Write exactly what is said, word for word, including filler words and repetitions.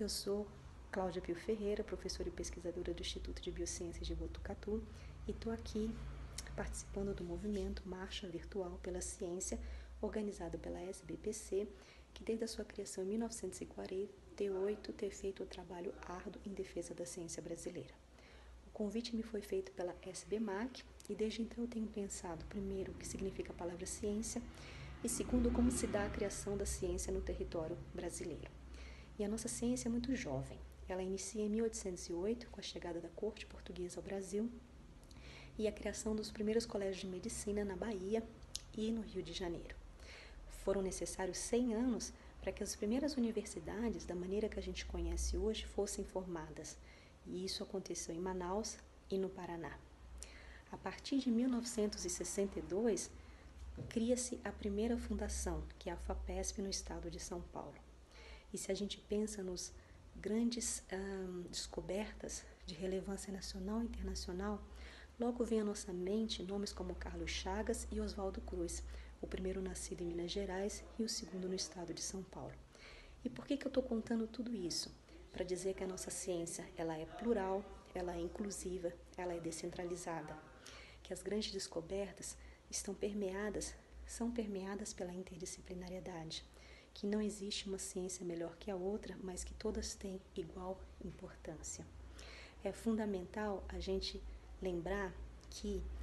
eu sou Cláudia Pio Ferreira, professora e pesquisadora do Instituto de Biociências de Botucatu, e estou aqui participando do movimento Marcha Virtual pela Ciência, organizado pela S B P C, que desde a sua criação em mil novecentos e quarenta e oito tem feito o trabalho árduo em defesa da ciência brasileira. O convite me foi feito pela S B M A C e desde então eu tenho pensado, primeiro, o que significa a palavra ciência e segundo, como se dá a criação da ciência no território brasileiro. E a nossa ciência é muito jovem. Ela inicia em mil oitocentos e oito, com a chegada da corte portuguesa ao Brasil e a criação dos primeiros colégios de medicina na Bahia e no Rio de Janeiro. Foram necessários cem anos para que as primeiras universidades, da maneira que a gente conhece hoje, fossem formadas. E isso aconteceu em Manaus e no Paraná. A partir de mil novecentos e sessenta e dois, cria-se a primeira fundação, que é a FAPESP, no estado de São Paulo. E se a gente pensa nos grandes hum, descobertas de relevância nacional e internacional, logo vem à nossa mente nomes como Carlos Chagas e Oswaldo Cruz, o primeiro nascido em Minas Gerais e o segundo no estado de São Paulo. E por que que eu estou contando tudo isso? Para dizer que a nossa ciência ela é plural, ela é inclusiva, ela é descentralizada, que as grandes descobertas estão permeadas, são permeadas pela interdisciplinariedade, que não existe uma ciência melhor que a outra, mas que todas têm igual importância. É fundamental a gente lembrar que